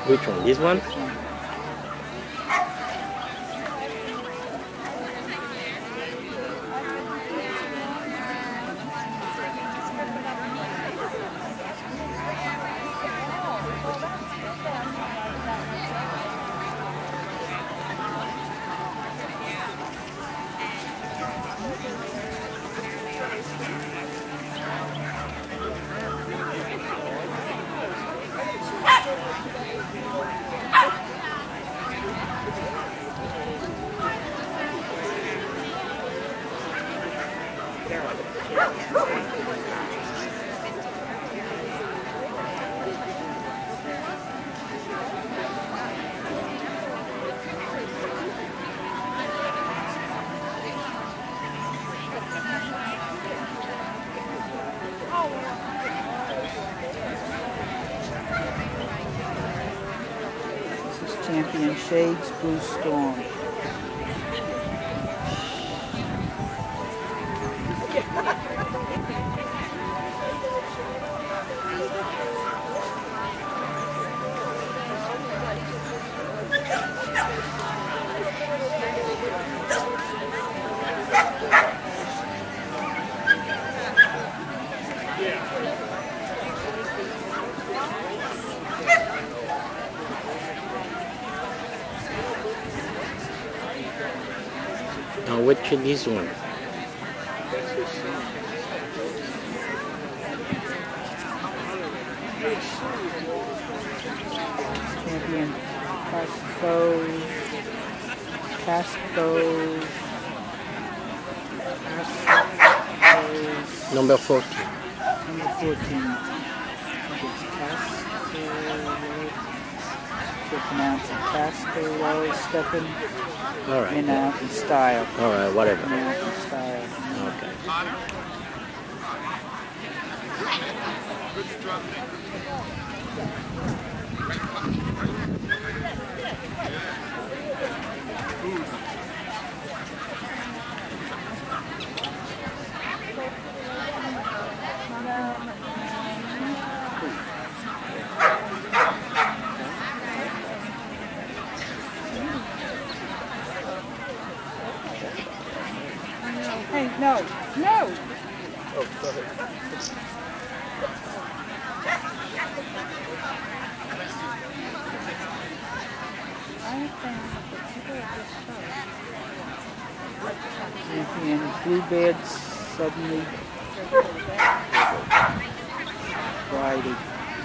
Which one? This one? Champion Shades Blue Storm. Now which is this one? Champion Casco. Number 14. Number 14. I think it's Casco. Pronounce it Casco. Stephen. All right. In out in style. All right, whatever. In out in style. Okay. Hey, no, no! Oh, sorry. Champion Bluebirds suddenly Friday.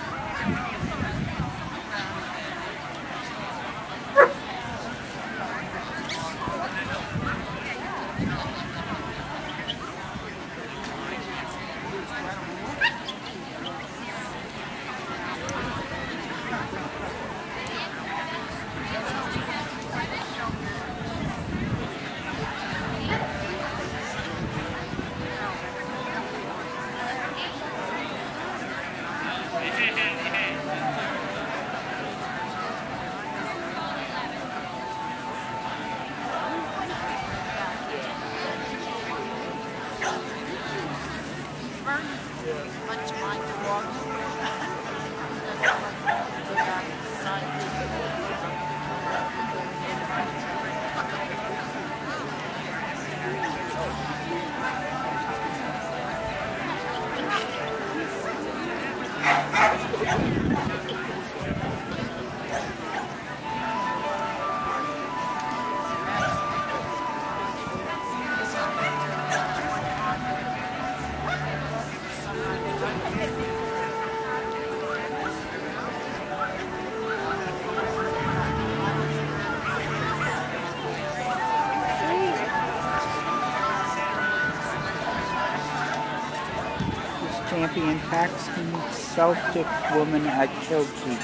Champion Paxton Celtic woman at Chelsea.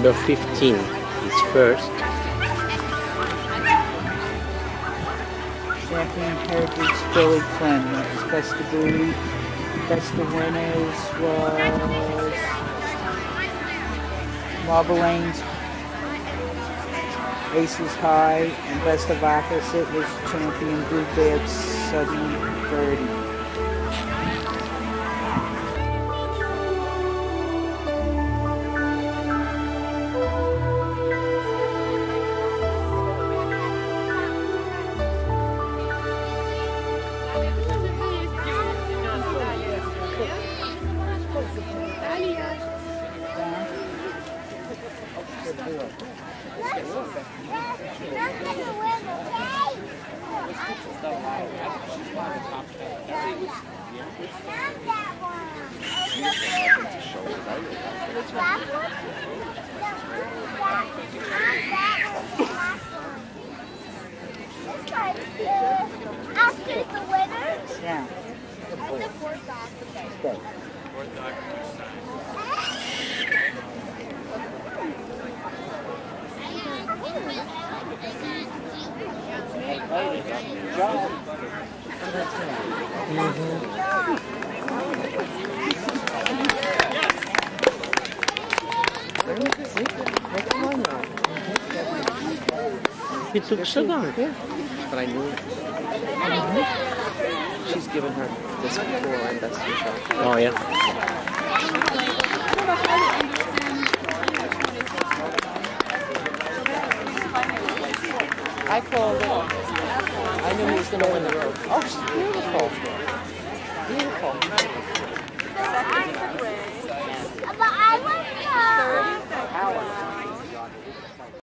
Number 15 is first. Champion Heritage Billy Flynn. That was best of breed. Best of winners was Marble Lane's Aces High, and best of opposite was Champion Blue Bad Southern Birdie. After the winners? Yeah. The fourth dog. Okay. He took so long. But I knew she's given her this before, and that's the show. Oh, yeah. I called it. I knew he was going to win the road. Oh, she's beautiful. Beautiful. But I want to.